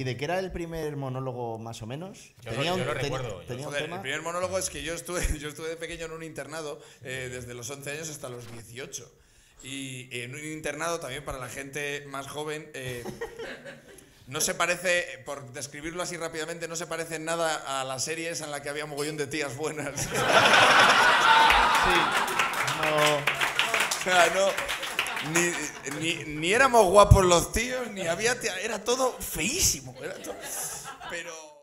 de qué era el primer monólogo, más o menos? Yo no recuerdo. ¿Tenía un Joder, tema? el primer monólogo es que yo estuve de pequeño en un internado desde los 11 años hasta los 18. Y en un internado también para la gente más joven no se parece, por describirlo así rápidamente, no se parece en nada a las series en las que había mogollón de tías buenas. Sí. O sea, ni éramos guapos los tíos, ni había tía, era todo feísimo. Pero...